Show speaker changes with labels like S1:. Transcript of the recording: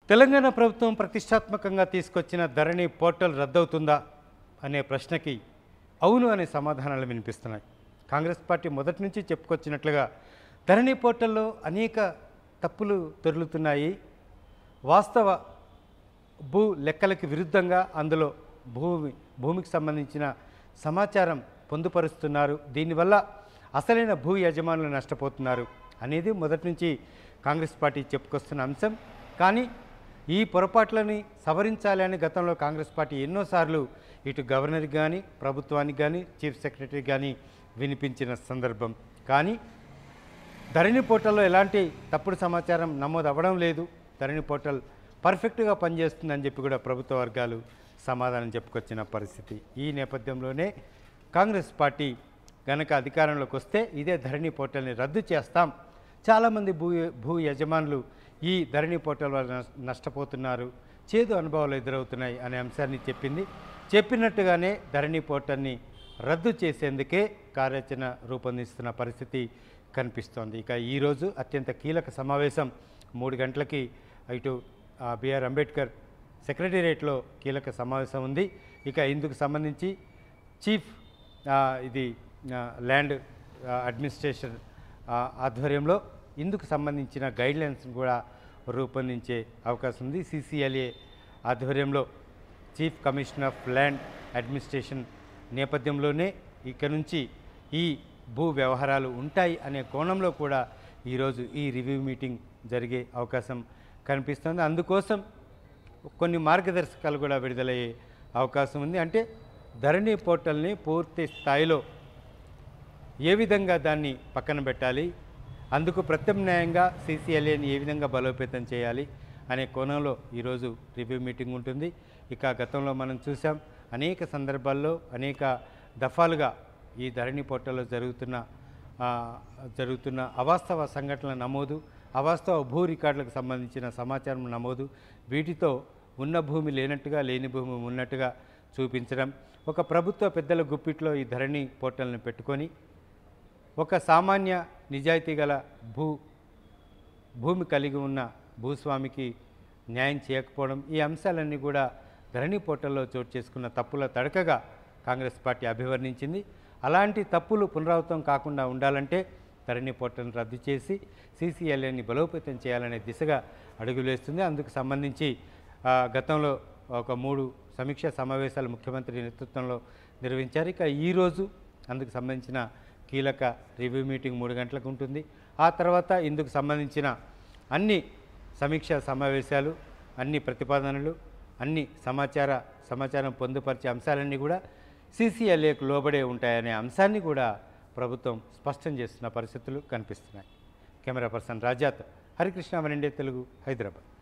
S1: తెలంగాణ ప్రభుత్వం ప్రతిష్టాత్మకంగా తీసుకొచ్చిన ధరణి పోర్టల్ రద్దవుతుందా అనే ప్రశ్నకి అవును అనే సమాధానాలు వినిపిస్తున్నాయి. కాంగ్రెస్ పార్టీ మొదటి నుంచి చెప్పుకొచ్చినట్లుగా ధరణి పోర్టల్లో అనేక తప్పులు దొర్లుతున్నాయి. వాస్తవ భూ లెక్కలకి విరుద్ధంగా అందులో భూమికి సంబంధించిన సమాచారం పొందుపరుస్తున్నారు. దీనివల్ల అసలైన భూ యజమానులు నష్టపోతున్నారు అనేది మొదటి నుంచి కాంగ్రెస్ పార్టీ చెప్పుకొస్తున్న అంశం. కానీ ఈ పొరపాట్లని సవరించాలి అని గతంలో కాంగ్రెస్ పార్టీ ఎన్నోసార్లు ఇటు గవర్నర్కి కానీ ప్రభుత్వానికి కానీ చీఫ్ సెక్రటరీ కానీ వినిపించిన సందర్భం. కానీ ధరణి పోర్టల్లో ఎలాంటి తప్పుడు సమాచారం నమోదు అవ్వడం లేదు. ధరణి పోర్టల్ పర్ఫెక్ట్గా పనిచేస్తుందని చెప్పి కూడా ప్రభుత్వ వర్గాలు సమాధానం చెప్పుకొచ్చిన పరిస్థితి. ఈ నేపథ్యంలోనే కాంగ్రెస్ పార్టీ గనక అధికారంలోకి వస్తే ఇదే ధరణి పోర్టల్ని రద్దు చేస్తాం, చాలామంది భూ యజమానులు ఈ ధరణి పోర్టల్ వల్ల నష్టపోతున్నారు, చేదు అనుభవాలు ఎదురవుతున్నాయి అనే అంశాన్ని చెప్పినట్టుగానే ధరణి పోర్టల్ని రద్దు చేసేందుకే కార్యాచరణ రూపొందిస్తున్న పరిస్థితి కనిపిస్తోంది. ఇక ఈరోజు అత్యంత కీలక సమావేశం 3 గంటలకి ఇటు బిఆర్ అంబేద్కర్ సెక్రటేరియట్లో కీలక సమావేశం ఉంది. ఇక ఇందుకు సంబంధించి చీఫ్ ల్యాండ్ అడ్మినిస్ట్రేషన్ ఆధ్వర్యంలో ఇందుకు సంబంధించిన గైడ్లైన్స్ కూడా రూపొందించే అవకాశం ఉంది. CCLA ఆధ్వర్యంలో chief commissioner of land administration నేపథ్యంలోనే ఇక నుంచి ఈ భూ వ్యవహారాలు ఉంటాయి అనే కోణంలో కూడా ఈరోజు ఈ రివ్యూ మీటింగ్ జరిగే అవకాశం కనిపిస్తుంది. అందుకోసం కొన్ని మార్గదర్శకాలు కూడా విడుదలయ్యే అవకాశం ఉంది. అంటే ధరణి పోర్టల్ని పూర్తి స్థాయిలో ఏ విధంగా దాన్ని పక్కన పెట్టాలి, అందుకు ప్రత్యామ్నాయంగా CCLAని ఏ విధంగా బలోపేతం చేయాలి అనే కోణంలో ఈరోజు రివ్యూ మీటింగ్ ఉంటుంది. ఇక గతంలో మనం చూసాం అనేక సందర్భాల్లో అనేక దఫాలుగా ఈ ధరణి పోర్టల్లో జరుగుతున్న అవాస్తవ సంఘటనల నమోదు, అవాస్తవ భూ రికార్డులకు సంబంధించిన సమాచారం నమోదు, వీటితో ఉన్న భూమి లేనట్టుగా లేని భూమి ఉన్నట్టుగా చూపించడం, ఒక ప్రభుత్వ పెద్దల గుప్పిట్లో ఈ ధరణి పోర్టల్ని పెట్టుకొని ఒక సామాన్య నిజాయితీ గల భూమి కలిగి ఉన్న భూస్వామికి న్యాయం చేయకపోవడం, ఈ అంశాలన్నీ కూడా ధరణి పోర్టల్లో చోటు చేసుకున్న తప్పుల తడకగా కాంగ్రెస్ పార్టీ అభివర్ణించింది. అలాంటి తప్పులు పునరావృతం కాకుండా ఉండాలంటే ధరణి పోర్టల్ని రద్దు చేసి CCLAని బలోపేతం చేయాలనే దిశగా అడుగులేస్తుంది. అందుకు సంబంధించి గతంలో ఒక 3 సమీక్షా సమావేశాలు ముఖ్యమంత్రి నేతృత్వంలో నిర్వహించారు. ఇక ఈరోజు అందుకు సంబంధించిన కీలక రివ్యూ మీటింగ్ 3 గంటలకు ఉంటుంది. ఆ తర్వాత ఇందుకు సంబంధించిన అన్ని సమీక్షా సమావేశాలు, అన్ని ప్రతిపాదనలు, అన్ని సమాచారం పొందుపరిచే అంశాలన్నీ కూడా CCLAకు లోబడే ఉంటాయనే అంశాన్ని కూడా ప్రభుత్వం స్పష్టం చేస్తున్న పరిస్థితులు కనిపిస్తున్నాయి. Camera person Rajath, Harikrishna, one India Telugu, Hyderabad.